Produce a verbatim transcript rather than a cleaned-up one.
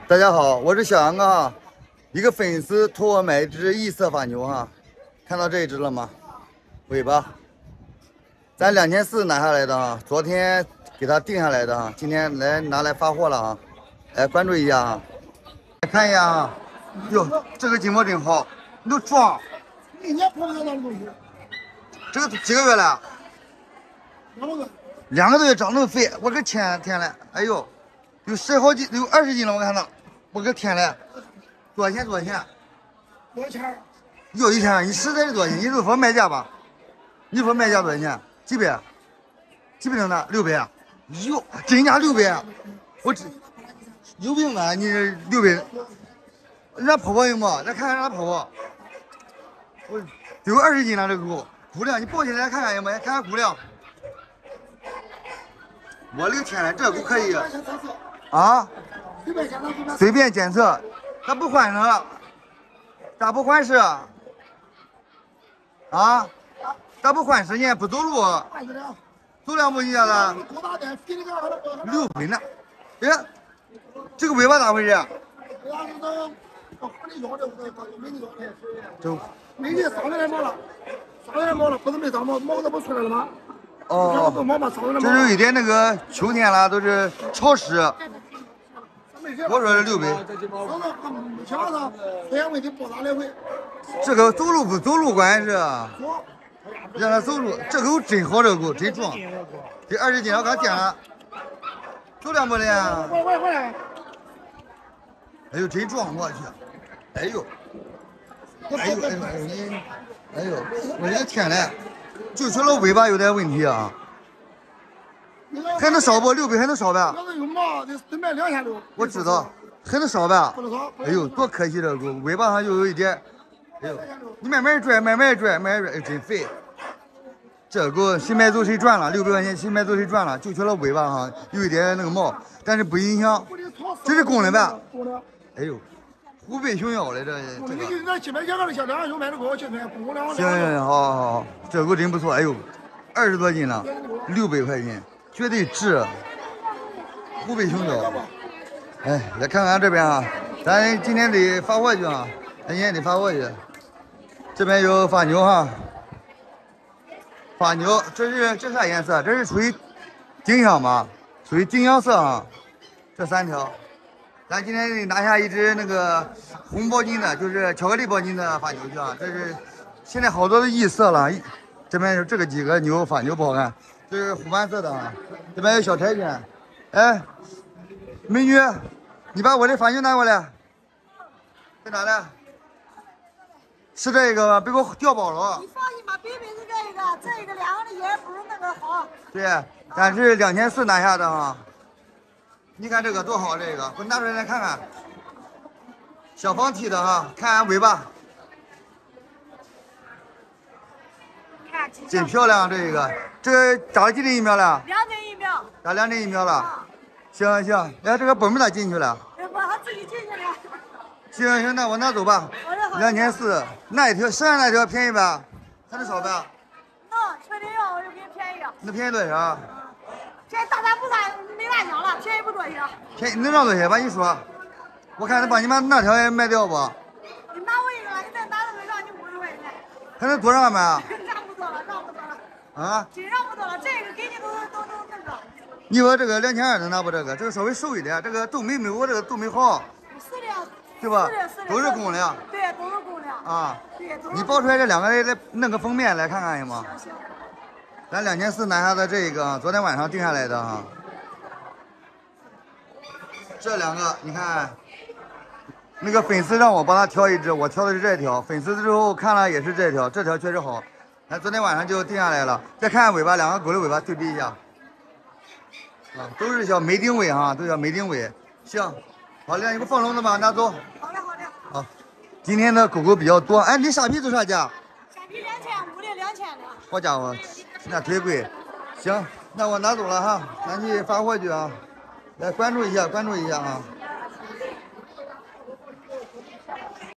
大家好，我是小杨哥哈。一个粉丝托我买一只异色法牛哈，看到这一只了吗？尾巴，咱两千四拿下来的哈，昨天给他定下来的哈，今天来拿来发货了啊，来关注一下啊，来看一下啊，哟，这个金毛真好，你都壮， 一年跑不了那么东西。 这个几个月了？ 两个月。 两个多月长那么肥，我个天天嘞，哎呦，有十好几，有二十斤了，我看到。 我个天嘞，多少钱？多少钱？ 多少钱？ 有一千，你实在是多少钱？你就说卖价吧。你说卖价多少钱？几百？几百能拿？六百？哟，真假六百？我这有病吧？你这六百？人家婆婆有没？咱看看人家婆婆。我得有二十斤了，这个狗骨量，你抱起来看看有没有？看看骨量。我的个天嘞，这狗可以啊！ 随便检测，咋不换呢？咋不换时？啊？咋不换时呢？不走路？走两步一下子？六百呢？哎，这个尾巴咋回事？这没的上来毛了，上来毛了，不是没长毛，毛子不出来了吗？ 哦，这是有一点那个秋天了，都是潮湿。 我说是六百。这个走路不走路关键是，让它走路。这狗真好，这个狗真壮，这二十斤我刚掂了，走两步的。哎呦，真壮，我去！哎呦，哎呦哎呦哎呦你，哎呦，我的天嘞，就说了尾巴有点问题啊。 还能少不？六百还能少呗？ 要是有毛得得卖两千六。 我知道，还能少呗？ 不能少。 哎呦，多可惜这个狗，尾巴上就有一点。哎呦，你慢慢拽，慢慢拽，慢慢拽，哎，真肥。这个狗谁买走谁赚了，六百块钱谁买走谁赚了，就缺了尾巴上有一点那个毛，但是不影响。这是公的呗？ 公的。 哎呦，虎背熊腰的这这个。 你那几百钱个的小两熊买的狗，今天公两。 行行行，好好好，这狗真不错。哎呦，二十多斤了，六百块钱。 绝对值，虎背熊腰。哎，来看看这边啊，咱今天得发货去啊，咱今天得发货去。这边有发牛哈，发牛，这是这啥颜色？这是属于丁香吗？属于丁香色哈。这三条，咱今天得拿下一只那个红包金的，就是巧克力包金的发牛去啊。这是现在好多的异色了，这边有这个几个牛发牛不好看。 这是虎斑色的啊，这边有小柴犬。哎，美女，你把我的发牛拿过来。在哪呢？是这个吗？别给我掉包了。 你放心吧，北北是这个，这个两个的也不如那个好。 对，咱是两千四拿下的哈。你看这个多好，这个给我拿出来来看看。小方体的哈，看看尾巴。 真漂亮，这个，这个打了几针疫苗了？ 两针疫苗。 打两针疫苗了。啊、行行，哎，这个本本咋进去了？ 我还自己进去了。 行行，那我拿走吧。 好的好的。 两千四，那一条剩下那条便宜吧？还能少呗？ 能，确定要我就给你便宜。 那便宜多少？ 这大咱不算没完讲了，便宜不多些。 便宜能让多少？把你说，我看能把你们那条也卖掉不？ 你拿我一个，你再拿那个让你五十块钱。 还能多让吗？ 啊！ 真让不到了，这个给你都都都那个。 你说这个两千二能拿不？这个这个稍微瘦一点，这个都没没我这个都没好。 是的， 对吧？ 是的，是的， 都是公粮。 对，都是公粮。 啊。 对，都是。 你抱出来这两个来弄个封面来看看行吗？ 行行。 咱两千四拿下的这个，昨天晚上定下来的哈。这两个你看，那个粉丝让我帮他挑一只，我挑的是这条。粉丝之后看了也是这条，这条确实好。 咱昨天晚上就定下来了，再看看尾巴，两个狗的尾巴对比一下，啊，都是小梅丁尾哈，都叫梅丁尾。行，好嘞，你给我放笼子吧，拿走。 好的好的。 好，今天的狗狗比较多，哎，你沙皮多少价？ 沙皮两千五的，两千的。 好家伙，那忒贵。行，那我拿走了哈，咱去发货去啊。来关注一下，关注一下啊。